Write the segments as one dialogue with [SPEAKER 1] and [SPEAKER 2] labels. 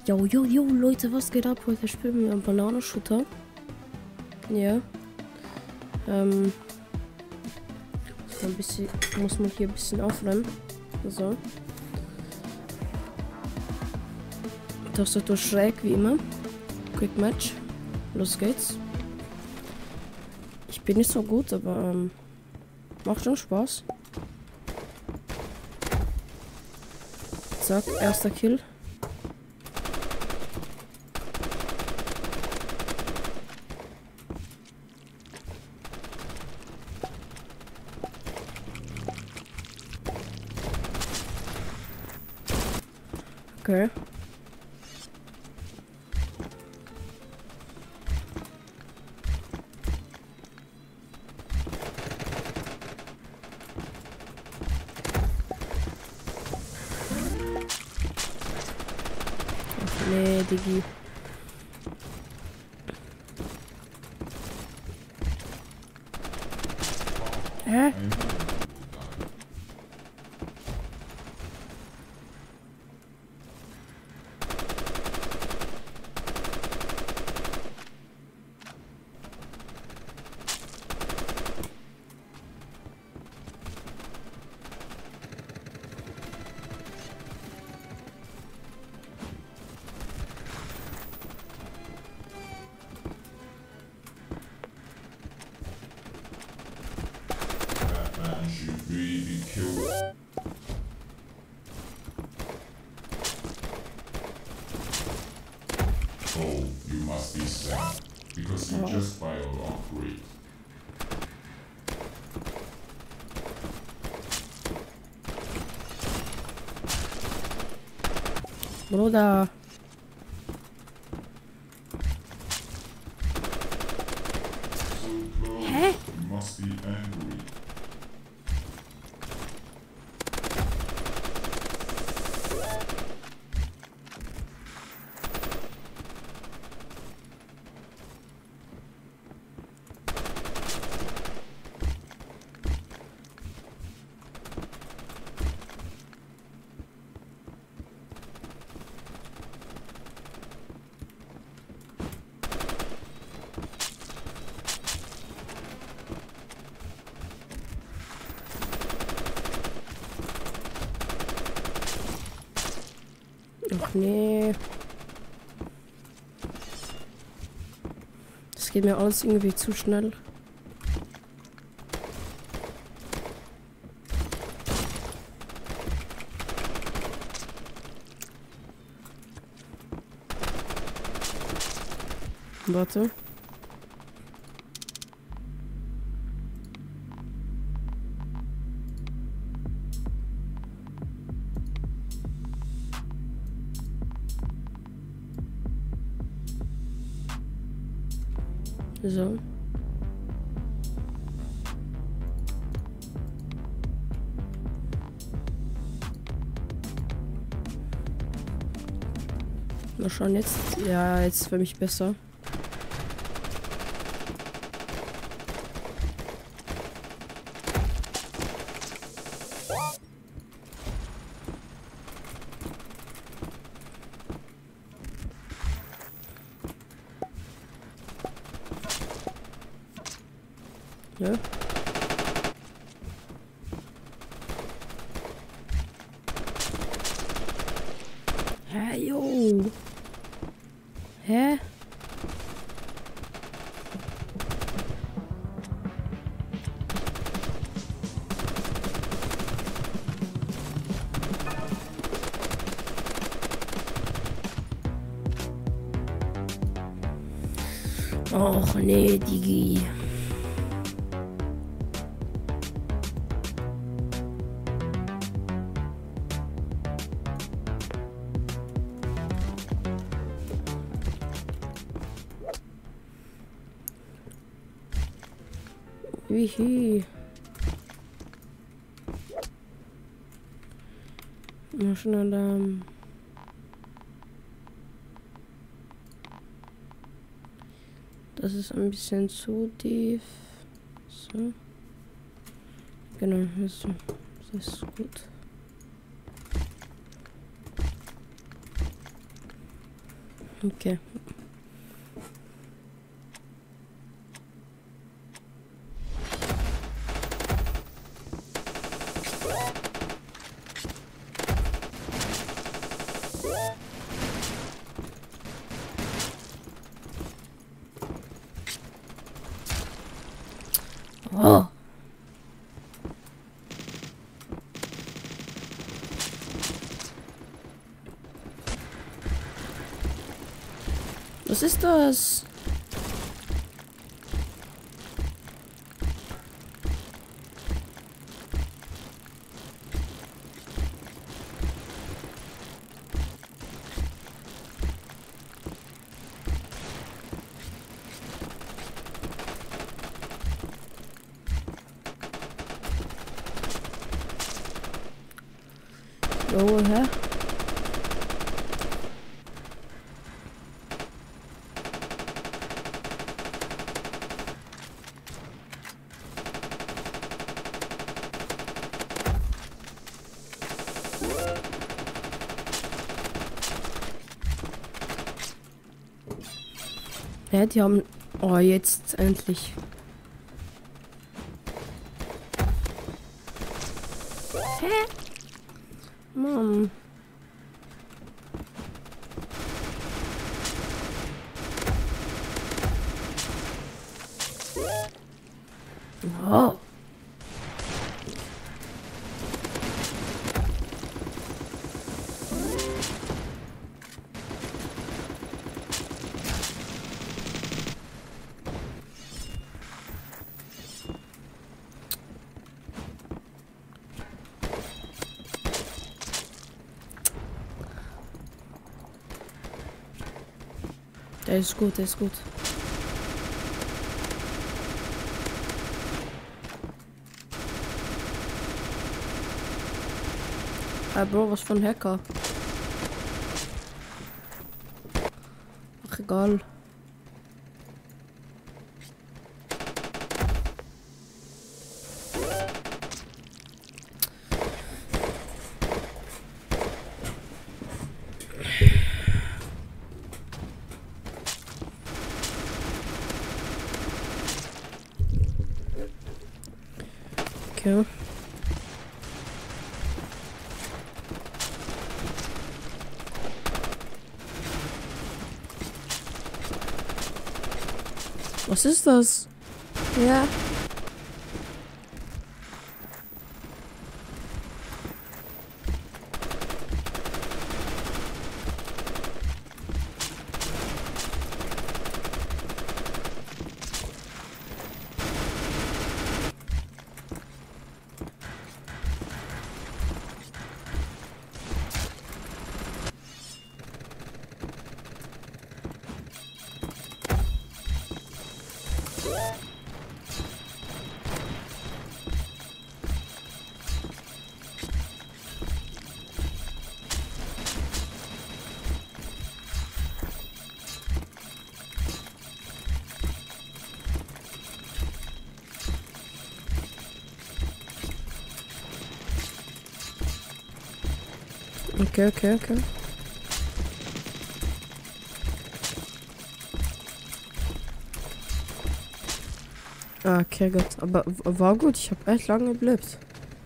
[SPEAKER 1] Yo, yo, yo, Leute, was geht ab? Heute spielen wir einen Bananenshooter. Ja. Ein bisschen, muss man hier ein bisschen aufräumen. So. Tastatur schräg, wie immer. Quick Match. Los geht's. Ich bin nicht so gut, aber macht schon Spaß. Zack, erster Kill. Okay. Ach nee, Digi. Hä?
[SPEAKER 2] Man should really be killed. Oh, you must be sad because you just buy an upgrade.
[SPEAKER 1] Bruder.
[SPEAKER 2] So close.
[SPEAKER 1] Hä?
[SPEAKER 2] You must be angry.
[SPEAKER 1] Ach nee. Das geht mir alles irgendwie zu schnell. Warte. So. Mal schauen jetzt. Ja, jetzt für mich besser. Ja. Hä, jo. Hä? Och nee, Digi. Wihi. Maschinalarm. Das ist ein bisschen zu tief. So. Genau, das ist gut. Okay. Oh. Was ist das? Oh, hä? Ja, die haben... Oh, jetzt endlich. Hä? Mann. Oh. Der ist gut, der ist gut. Bro, was für ein Hacker? Ach, egal. Okay. Was ist das? Ja. Okay, okay, okay. Ah, okay, gut. Aber war gut, ich habe echt lange überlebt.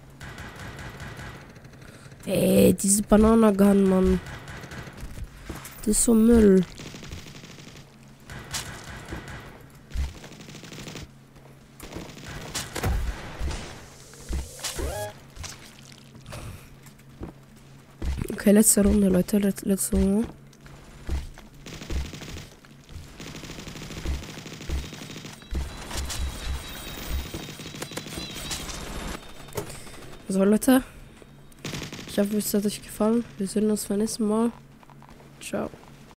[SPEAKER 1] Ey, diese Bananagun, Mann. Das ist so Müll. Okay, letzte Runde, Leute. Letzte Runde. So, Leute. Ich hoffe, es hat euch gefallen. Wir sehen uns beim nächsten Mal. Ciao.